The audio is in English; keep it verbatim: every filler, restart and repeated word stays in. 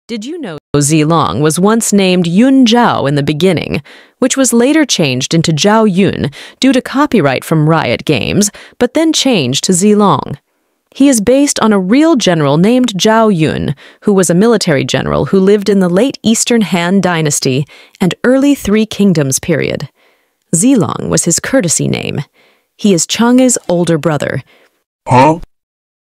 Did you know zilong was once named Yun Zhao in the beginning, which was later changed into Zhao Yun due to copyright from Riot Games, but then changed to zilong? He is based on a real general named Zhao Yun, who was a military general who lived in the late Eastern Han Dynasty and early Three Kingdoms period. Zilong was his courtesy name. He is Chang'e's older brother. Huh?